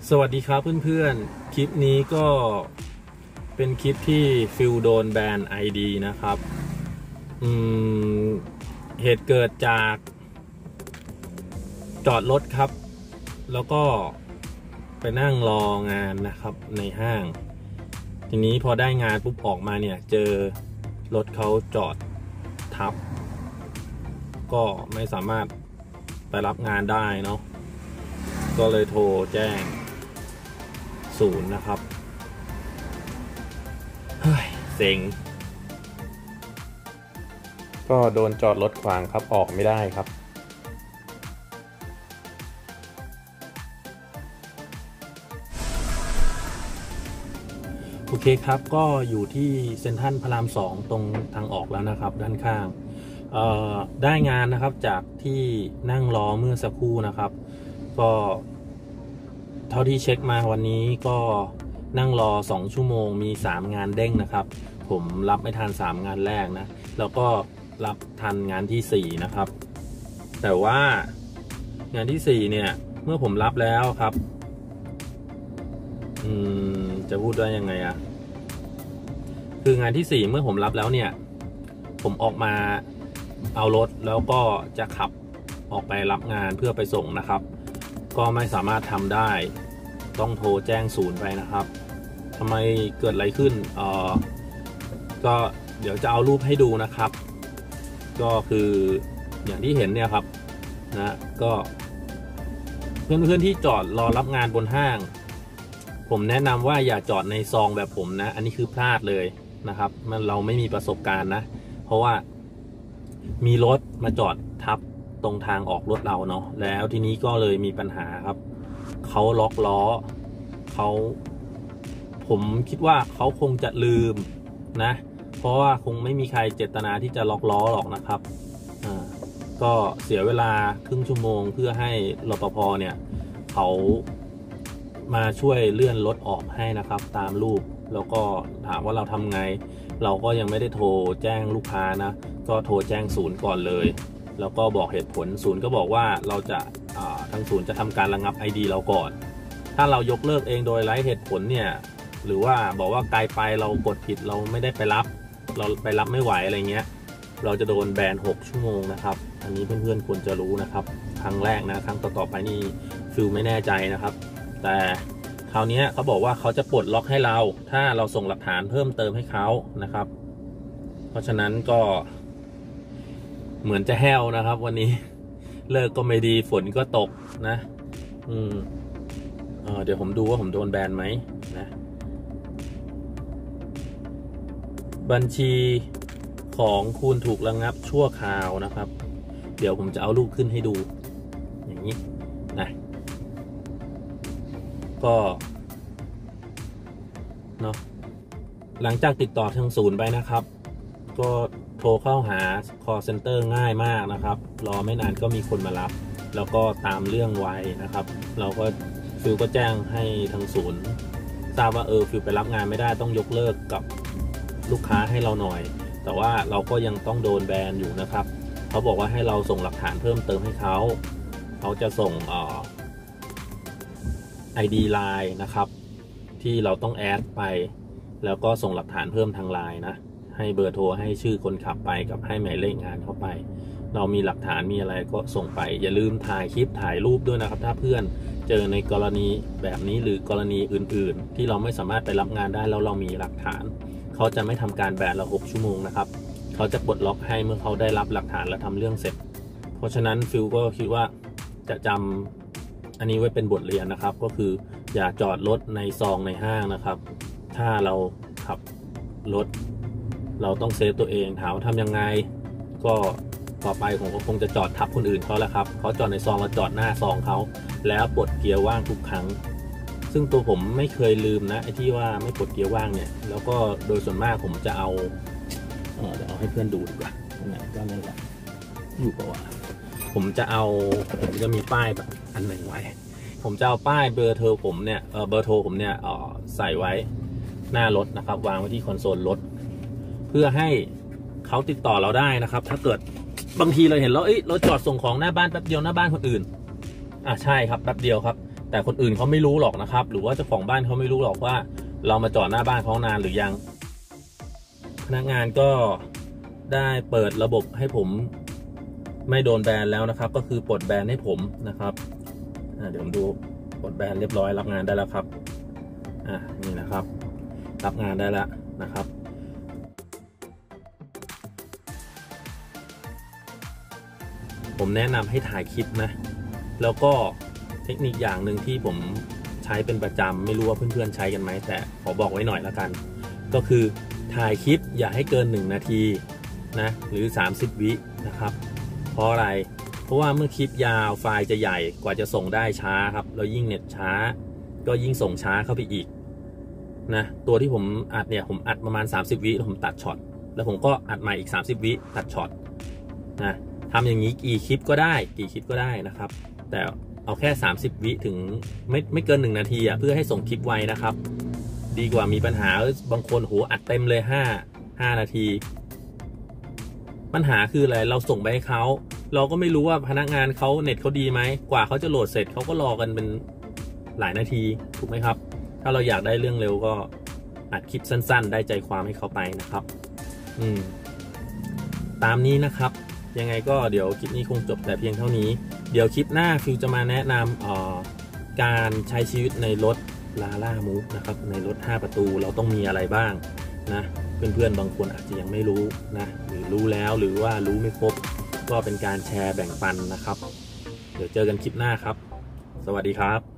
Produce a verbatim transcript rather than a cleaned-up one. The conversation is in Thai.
สวัสดีครับเพื่อนๆคลิปนี้ก็เป็นคลิปที่ฟิลโดนแบน ไอ ดี นะครับอืมเหตุเกิดจากจอดรถครับแล้วก็ไปนั่งรองานนะครับในห้างทีนี้พอได้งานปุ๊บออกมาเนี่ยเจอรถเขาจอดทับก็ไม่สามารถไปรับงานได้เนาะก็เลยโทรแจ้งศูนย์นะครับเฮ้ยเซ็งก็โดนจอดรถขวางครับออกไม่ได้ครับโอเคครับก็อยู่ที่เซ็นทรัลพระรามสองตรงทางออกแล้วนะครับด้านข้างเอ่อได้งานนะครับจากที่นั่งรอเมื่อสักครู่นะครับก็เท่าที่เช็คมาวันนี้ก็นั่งรอสองชั่วโมงมีสามงานเด้งนะครับผมรับไม่ทันสามงานแรกนะแล้วก็รับทันงานที่สี่นะครับแต่ว่างานที่สี่เนี่ยเมื่อผมรับแล้วครับอืมจะพูดได้ยังไงอะคืองานที่สี่เมื่อผมรับแล้วเนี่ยผมออกมาเอารถแล้วก็จะขับออกไปรับงานเพื่อไปส่งนะครับก็ไม่สามารถทำได้ต้องโทรแจ้งศูนย์ไปนะครับทำไมเกิดอะไรขึ้นเอ่อก็เดี๋ยวจะเอารูปให้ดูนะครับก็คืออย่างที่เห็นเนี่ยครับนะก็เพื่อนๆที่จอดรอรับงานบนห้างผมแนะนำว่าอย่าจอดในซองแบบผมนะอันนี้คือพลาดเลยนะครับมันเราไม่มีประสบการณ์นะเพราะว่ามีรถมาจอดทับตรงทางออกรถเราเนาะแล้วทีนี้ก็เลยมีปัญหาครับเขาล็อกล้อเขาผมคิดว่าเขาคงจะลืมนะเพราะว่าคงไม่มีใครเจตนาที่จะล็อกล้อหรอกนะครับอ่าก็เสียเวลาครึ่งชั่วโมงเพื่อให้รปภเนี่ยเขามาช่วยเลื่อนรถออกให้นะครับตามรูปแล้วก็ถามว่าเราทำไงเราก็ยังไม่ได้โทรแจ้งลูกค้านะก็โทรแจ้งศูนย์ก่อนเลยแล้วก็บอกเหตุผลศูนย์ก็บอกว่าเราจะทางศูนย์จะทำการระงับ ไอ ดี เราก่อนถ้าเรายกเลิกเองโดยไร้เหตุผลเนี่ยหรือว่าบอกว่าไกลไปเรากดผิดเราไม่ได้ไปรับเราไปรับไม่ไหวอะไรเงี้ยเราจะโดนแบนหกชั่วโมงนะครับอันนี้เพื่อนๆควรจะรู้นะครับครั้งแรกนะครั้งต่อๆไปนี่ฟิลไม่แน่ใจนะครับแต่คราวนี้เขาบอกว่าเขาจะปลดล็อกให้เราถ้าเราส่งหลักฐานเพิ่มเติมให้เขานะครับเพราะฉะนั้นก็เหมือนจะแห้วนะครับวันนี้เลิกก็ไม่ดีฝนก็ตกนะอืมเออเดี๋ยวผมดูว่าผมโดนแบนไหมนะบัญชีของคุณถูกระงับชั่วคราวนะครับเดี๋ยวผมจะเอารูปขึ้นให้ดูอย่างนี้นะก็เนาะหลังจากติดต่อทางศูนย์ไปนะครับก็โทรเข้าหา call center ง่ายมากนะครับรอไม่นานก็มีคนมารับแล้วก็ตามเรื่องไวนะครับเราก็ฟิลก็แจ้งให้ทางศูนย์ทราบว่าเออฟิลไปรับงานไม่ได้ต้องยกเลิกกับลูกค้าให้เราหน่อยแต่ว่าเราก็ยังต้องโดนแบนอยู่นะครับเขาบอกว่าให้เราส่งหลักฐานเพิ่มเติมให้เขาเขาจะส่งเอ่อ ไอ ดี ไลน์ นะครับที่เราต้องแอดไปแล้วก็ส่งหลักฐานเพิ่มทางไลน์นะให้เบอร์โทรให้ชื่อคนขับไปกับให้หมายเลขงานเข้าไปเรามีหลักฐานมีอะไรก็ส่งไปอย่าลืมถ่ายคลิปถ่ายรูปด้วยนะครับถ้าเพื่อนเจอในกรณีแบบนี้หรือกรณีอื่นๆที่เราไม่สามารถไปรับงานได้แล้วเรามีหลักฐานเขาจะไม่ทำการแบนเราหกชั่วโมงนะครับเขาจะปลดล็อกให้เมื่อเขาได้รับหลักฐานและทำเรื่องเสร็จเพราะฉะนั้นฟิลก็คิดว่าจะจำอันนี้ไว้เป็นบทเรียนนะครับก็คืออย่าจอดรถในซองในห้างนะครับถ้าเราขับรถเราต้องเซฟตัวเองถามว่าทำยังไงก็ต่อไปผมก็คงจะจอดทับคนอื่นเขาแล้วครับเขาจอดในซองเราจอดหน้าซองเขาแล้วปลดเกียร์ว่างทุกครั้งซึ่งตัวผมไม่เคยลืมนะไอ้ที่ว่าไม่ปลดเกียร์ว่างเนี่ยแล้วก็โดยส่วนมากผมจะเอาเออเดี๋ยวเอาให้เพื่อนดูดีกว่าตรงไหนก็นั่นแหละอยู่ปะวะผมจะเอาผมจะมีป้ายแบบอันหนึ่งไว้ผมจะเอาป้ายเบอร์โทรผมเนี่ยเออเบอร์โทรผมเนี่ยเออใส่ไว้หน้ารถนะครับวางไว้ที่คอนโซลรถเพื่อให้เขาติดต่อเราได้นะครับถ้าเกิดบางทีเราเห็นแล้วเอ้ยเราจอดส่งของหน้าบ้านแป๊บเดียวหน้าบ้านคนอื่นอ่ะใช่ครับแป๊บเดียวครับแต่คนอื่นเขาไม่รู้หรอกนะครับ หรือว่าเจ้าของบ้านเขาไม่รู้หรอกว่าเรามาจอดหน้าบ้านเขานานหรือยังพนักงานก็ได้เปิดระบบให้ผมไม่โดนแบนแล้วนะครับก็คือปลดแบนให้ผมนะครับเดี๋ยวผมดูปลดแบนเรียบร้อยรับงานได้แล้วครับอ่ะนี่นะครับรับงานได้แล้วนะครับผมแนะนำให้ถ่ายคลิปนะแล้วก็เทคนิคอย่างหนึ่งที่ผมใช้เป็นประจำไม่รู้ว่าเพื่อนๆใช้กันไหมแต่ขอบอกไว้หน่อยละกันก็คือถ่ายคลิปอย่าให้เกินหนึ่งนาทีนะหรือสามสิบวินะครับเพราะอะไรเพราะว่าเมื่อคลิปยาวไฟล์จะใหญ่กว่าจะส่งได้ช้าครับแล้วยิ่งเน็ตช้าก็ยิ่งส่งช้าเข้าไปอีกนะตัวที่ผมอัดเนี่ยผมอัดประมาณสามสิบวิแล้วผมตัดช็อตแล้วผมก็อัดใหม่อีกสามสิบวิตัดช็อตนะทำอย่างนี้กี่คลิปก็ได้กี่คลิปก็ได้นะครับแต่เอาแค่สามสิบวิถึงไม่ไม่เกินหนึ่งนาทีอ่ะเพื่อให้ส่งคลิปไวนะครับดีกว่ามีปัญหาบางคนโหอัดเต็มเลยห้า ห้านาทีปัญหาคืออะไรเราส่งไปให้เขาเราก็ไม่รู้ว่าพนักงานเขาเน็ตเขาดีไหมกว่าเขาจะโหลดเสร็จเขาก็รอกันเป็นหลายนาทีถูกไหมครับถ้าเราอยากได้เรื่องเร็วก็อัดคลิปสั้นๆได้ใจความให้เขาไปนะครับอืมตามนี้นะครับยังไงก็เดี๋ยวคลิปนี้คงจบแต่เพียงเท่านี้เดี๋ยวคลิปหน้าฟิวจะมาแนะนำการใช้ชีวิตในรถลาล่ามูฟนะครับในรถห้าประตูเราต้องมีอะไรบ้างนะเพื่อนๆบางคนอาจจะยังไม่รู้นะหรือรู้แล้วหรือว่ารู้ไม่ครบก็เป็นการแชร์แบ่งปันนะครับเดี๋ยวเจอกันคลิปหน้าครับสวัสดีครับ